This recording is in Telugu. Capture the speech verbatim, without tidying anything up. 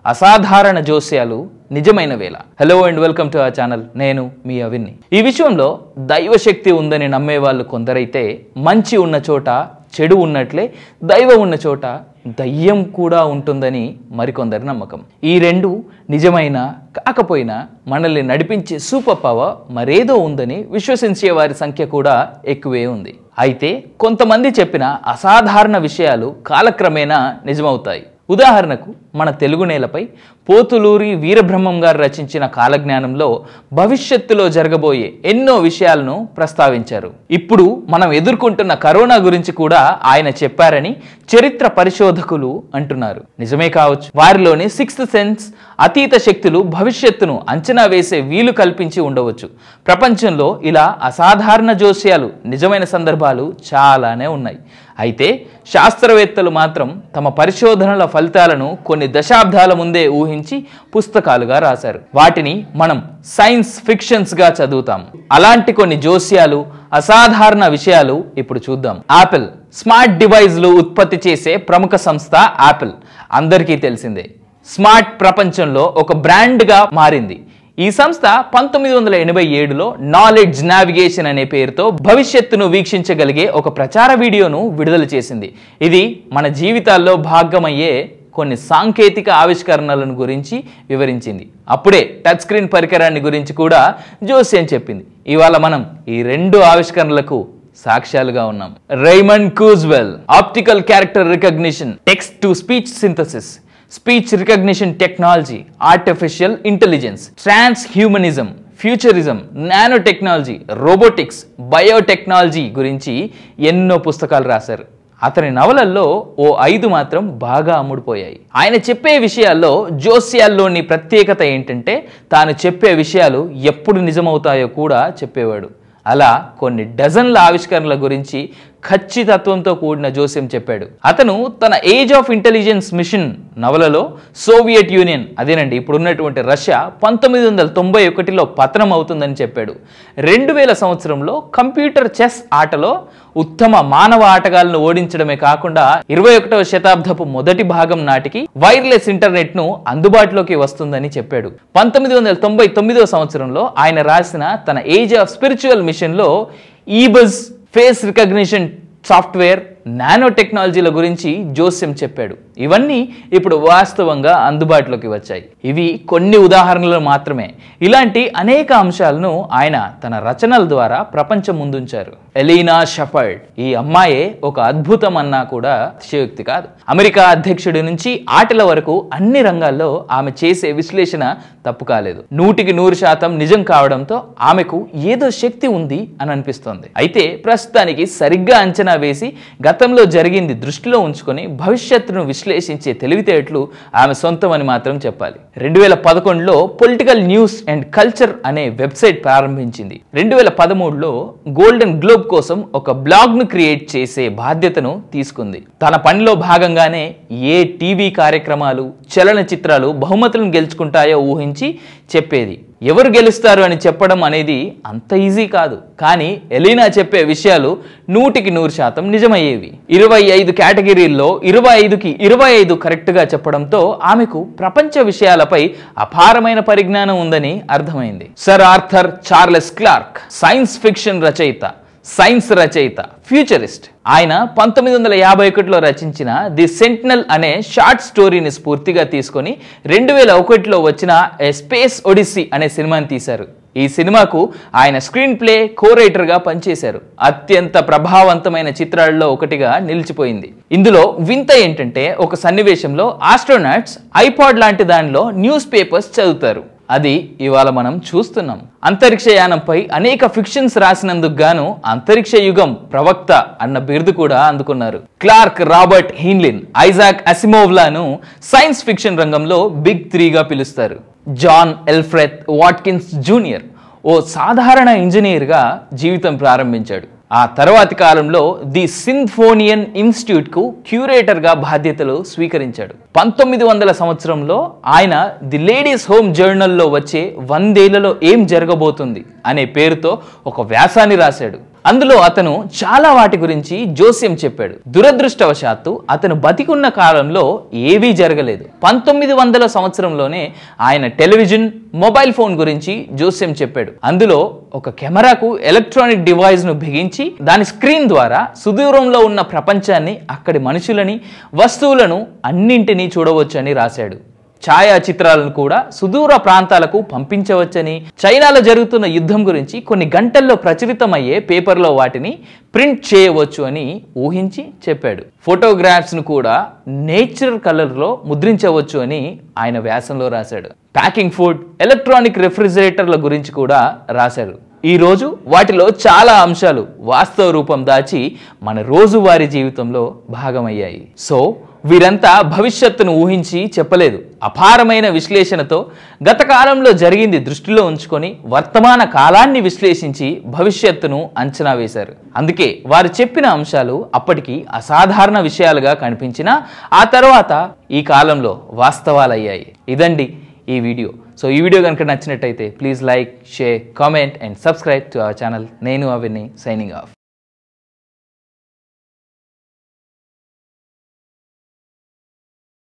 అసాధారణ జోస్యాలు నిజమైన వేళ. Hello and welcome to our channel. నేను మీ అవిన్ని. ఈ విషయంలో దైవశక్తి ఉందని నమ్మే వాళ్ళు కొందరైతే, మంచి ఉన్న చోట చెడు ఉన్నట్లే దైవం ఉన్న చోట దయ్యం కూడా ఉంటుందని మరికొందరి నమ్మకం. ఈ రెండు నిజమైన కాకపోయినా మనల్ని నడిపించే సూపర్ పవర్ మరేదో ఉందని విశ్వసించే వారి సంఖ్య కూడా ఎక్కువే ఉంది. అయితే కొంతమంది చెప్పిన అసాధారణ విషయాలు కాలక్రమేణా నిజమవుతాయి. ఉదాహరణకు మన తెలుగు నేలపై పోతులూరి వీరబ్రహ్మం గారు రచించిన కాలజ్ఞానంలో భవిష్యత్తులో జరగబోయే ఎన్నో విషయాలను ప్రస్తావించారు. ఇప్పుడు మనం ఎదుర్కొంటున్న కరోనా గురించి కూడా ఆయన చెప్పారని చరిత్ర పరిశోధకులు అంటున్నారు. నిజమే కావచ్చు. వారిలోని సిక్స్త్ సెన్స్, అతీత శక్తులు భవిష్యత్తును అంచనా వేసే వీలు కల్పించి ఉండవచ్చు. ప్రపంచంలో ఇలా అసాధారణ జోస్యాలు నిజమైన సందర్భాలు చాలానే ఉన్నాయి. అయితే శాస్త్రవేత్తలు మాత్రం తమ పరిశోధనల ఫలితాలను కొన్ని దశాబ్దాల ముందే ఊహించి పుస్తకాలుగా రాశారు. వాటిని మనం సైన్స్ ఫిక్షన్స్ గా చదువుతాం. అలాంటి కొన్ని జోస్యాలు, అసాధారణ విషయాలు ఇప్పుడు చూద్దాం. యాపిల్ స్మార్ట్ డివైజ్లు ఉత్పత్తి చేసే ప్రముఖ సంస్థ యాపిల్ అందరికీ తెలిసిందే. స్మార్ట్ ప్రపంచంలో ఒక బ్రాండ్గా మారింది. ఈ సంస్థ పంతొమ్మిది వందల ఎనభై ఏడులో నాలెడ్జ్ నావిగేషన్ అనే పేరుతో భవిష్యత్తును వీక్షించగలిగే ఒక ప్రచార వీడియోను విడుదల చేసింది. ఇది మన జీవితాల్లో భాగమయ్యే కొన్ని సాంకేతిక ఆవిష్కరణలను గురించి వివరించింది. అప్పుడే టచ్ స్క్రీన్ పరికరాన్ని గురించి కూడా జోస్యం చెప్పింది. ఇవాళ మనం ఈ రెండు ఆవిష్కరణలకు సాక్ష్యాలుగా ఉన్నాం. Raymond Kurzweil optical character recognition, text to speech synthesis, speech recognition technology, artificial intelligence, transhumanism, futurism, nano technology, robotics, biotechnology గురించి ఎన్నో పుస్తకాలు రాశారు. అతని నవలల్లో ఓ ఐదు మాత్రం బాగా అమ్ముడుపోయాయి. ఆయన చెప్పే విషయాల్లో జోస్యాల్లోని ప్రత్యేకత ఏంటంటే, తాను చెప్పే విషయాలు ఎప్పుడు నిజమవుతాయో కూడా చెప్పేవాడు. అలా కొన్ని డజన్ల ఆవిష్కరణల గురించి ఖచ్చితత్వంతో కూడిన జోస్యం చెప్పాడు. అతను తన ఏజ్ ఆఫ్ ఇంటెలిజెన్స్ మిషన్ నవలలో సోవియట్ యూనియన్, అదేనండి ఇప్పుడు ఉన్నటువంటి రష్యా, పంతొమ్మిది వందల తొంభై ఒకటిలో పతనం అవుతుందని చెప్పాడు. రెండు వేల సంవత్సరంలో కంప్యూటర్ చెస్ ఆటలో ఉత్తమ మానవ ఆటగాళ్లను ఓడించడమే కాకుండా ఇరవై ఒకటవ శతాబ్దపు మొదటి భాగం నాటికి వైర్లెస్ ఇంటర్నెట్ ను అందుబాటులోకి వస్తుందని చెప్పాడు. పంతొమ్మిది వందల తొంభై తొమ్మిదవ సంవత్సరంలో ఆయన రాసిన తన ఏజ్ ఆఫ్ స్పిరిచువల్ మిషన్ లో ఈబజ్ ఫేస్ రికగ్నిషన్ సాఫ్ట్వేర్, నానో టెక్నాలజీల గురించి జోస్యం చెప్పాడు. ఇవన్నీ ఇప్పుడు వాస్తవంగా అందుబాటులోకి వచ్చాయి. ఇవి కొన్ని ఉదాహరణలు మాత్రమే. ఇలాంటి అనేక అంశాలను ఆయన తన రచనల ద్వారా ప్రపంచం ముందుంచారు. ఎలీనా షెఫర్డ్, ఈ అమ్మాయే ఒక అద్భుతం అన్నా కూడా అతిశయోక్తి కాదు. అమెరికా అధ్యక్షుడి నుంచి ఆటల వరకు అన్ని రంగాల్లో ఆమె చేసే విశ్లేషణ తప్పు కాలేదు. నూటికి నూరు శాతం నిజం కావడంతో ఆమెకు ఏదో శక్తి ఉంది అని అనిపిస్తోంది. అయితే ప్రస్తుతానికి సరిగ్గా అంచనా వేసి గతంలో జరిగింది దృష్టిలో ఉంచుకొని భవిష్యత్తును విశ్లేషించే తెలివితేటలు ఆమె సొంతమని మాత్రం చెప్పాలి. రెండు వేల పదకొండులో పొలిటికల్ న్యూస్ అండ్ కల్చర్ అనే వెబ్సైట్ ప్రారంభించింది. రెండు వేల పదమూడులో గోల్డెన్ గ్లోబ్ కోసం ఒక బ్లాగ్ ను క్రియేట్ చేసే బాధ్యతను తీసుకుంది. తన పనిలో భాగంగానే ఏ టీవీ కార్యక్రమాలు, చలనచిత్రాలు బహుమతులను గెలుచుకుంటాయో ఊహించి చెప్పేది. ఎవరు గెలుస్తారు అని చెప్పడం అనేది అంత ఈజీ కాదు. కానీ ఎలీనా చెప్పే విషయాలు నూటికి నూరు శాతం నిజమయ్యేవి. ఇరవై ఐదు కేటగిరీల్లో ఇరవై ఐదుకి ఇరవై ఐదు కరెక్ట్ గా చెప్పడంతో ఆమెకు ప్రపంచ విషయాలపై అపారమైన పరిజ్ఞానం ఉందని అర్థమైంది. Sir Arthur Charles Clarke science fiction రచయిత, సైన్స్ రచయిత, ఫ్యూచరిస్ట్. ఆయన పంతొమ్మిది వందల యాభై ఒకటిలో రచించిన ది సెంటినల్ అనే షార్ట్ స్టోరీని స్ఫూర్తిగా తీసుకొని రెండు వేల ఒకటిలో వచ్చిన ఏ స్పేస్ ఒడిస్సీ అనే సినిమాని తీశారు. ఈ సినిమాకు ఆయన స్క్రీన్ ప్లే కో రైటర్ గా పనిచేశారు. అత్యంత ప్రభావవంతమైన చిత్రాల్లో ఒకటిగా నిలిచిపోయింది. ఇందులో వింత ఏంటంటే, ఒక సన్నివేశంలో ఆస్ట్రోనాట్స్ ఐపాడ్ లాంటి దానిలో న్యూస్ పేపర్స్ చదువుతారు. అది ఇవాళ మనం చూస్తున్నాం. అంతరిక్ష యానంపై అనేక ఫిక్షన్స్ రాసినందుకు గాను అంతరిక్ష యుగం ప్రవక్త అన్న బిరుదు కూడా అందుకున్నారు. క్లార్క్, రాబర్ట్ హీన్లిన్, ఐజాక్ అసిమోవ్లను సైన్స్ ఫిక్షన్ రంగంలో బిగ్ త్రీగా పిలుస్తారు. జాన్ ఎల్ఫ్రెత్ వాట్కిన్స్ జూనియర్ ఓ సాధారణ ఇంజనీర్గా జీవితం ప్రారంభించాడు. ఆ తర్వాతి కాలంలో ది సింఫోనియన్ ఇన్స్టిట్యూట్ కు క్యూరేటర్ గా బాధ్యతలు స్వీకరించాడు. పంతొమ్మిది వందల సంవత్సరంలో ఆయన ది లేడీస్ హోమ్ జర్నల్లో వచ్చే వందేళ్లలో ఏం జరగబోతుంది అనే పేరుతో ఒక వ్యాసాన్ని రాశాడు. అందులో అతను చాలా వాటి గురించి జోస్యం చెప్పాడు. దురదృష్టవశాత్తు అతను బతికున్న కాలంలో ఏవీ జరగలేదు. పంతొమ్మిది వందల సంవత్సరంలోనే ఆయన టెలివిజన్, మొబైల్ ఫోన్ గురించి జోస్యం చెప్పాడు. అందులో ఒక కెమెరాకు ఎలక్ట్రానిక్ డివైస్ ను బిగించి దాని స్క్రీన్ ద్వారా సుదూరంలో ఉన్న ప్రపంచాన్ని, అక్కడి మనుషులని, వస్తువులను అన్నింటినీ చూడవచ్చని రాశాడు. ఛాయాచిత్రాలను కూడా సుదూర ప్రాంతాలకు పంపించవచ్చని, చైనాలో జరుగుతున్న యుద్ధం గురించి కొన్ని గంటల్లో ప్రచురితమయ్యే పేపర్లో వాటిని ప్రింట్ చేయవచ్చు అని ఊహించి చెప్పాడు. ఫోటోగ్రాఫ్స్ ను కూడా నేచురల్ కలర్లో ముద్రించవచ్చు అని ఆయన వ్యాసంలో రాశాడు. ప్యాకింగ్ ఫుడ్, ఎలక్ట్రానిక్ రెఫ్రిజిరేటర్ల గురించి కూడా రాశారు. ఈ రోజు వాటిలో చాలా అంశాలు వాస్తవ రూపం దాచి మన రోజువారీ జీవితంలో భాగమయ్యాయి. సో వీరంతా భవిష్యత్తును ఊహించి చెప్పలేదు. అపారమైన విశ్లేషణతో గత కాలంలో జరిగింది దృష్టిలో ఉంచుకొని వర్తమాన కాలాన్ని విశ్లేషించి భవిష్యత్తును అంచనా వేశారు. అందుకే వారు చెప్పిన అంశాలు అప్పటికి అసాధారణ విషయాలుగా కనిపించినా ఆ తర్వాత ఈ కాలంలో వాస్తవాలయ్యాయి. ఇదండి ఈ వీడియో. సో ఈ వీడియో కనుక నచ్చినట్టయితే please like, share, comment and subscribe to our channel. నేను అవిని, సైనింగ్ ఆఫ్.